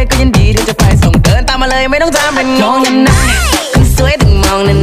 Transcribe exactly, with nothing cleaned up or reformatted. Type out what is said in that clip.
ก็ยินดีที่จะไปส่งเดินตามมาเลยไม่ต้องจำเป็นงงนานๆคนสวยต้องมองนาน